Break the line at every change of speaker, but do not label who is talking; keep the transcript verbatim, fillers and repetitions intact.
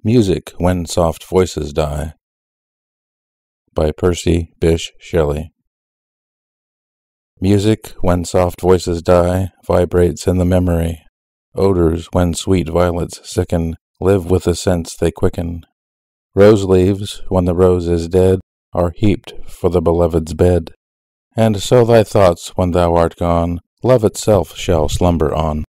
Music When Soft Voices Die by Percy, Bysshe, Shelley. Music, when soft voices die, vibrates in the memory. Odors, when sweet violets sicken, live with the scents they quicken. Rose leaves, when the rose is dead, are heaped for the beloved's bed. And so thy thoughts, when thou art gone, love itself shall slumber on.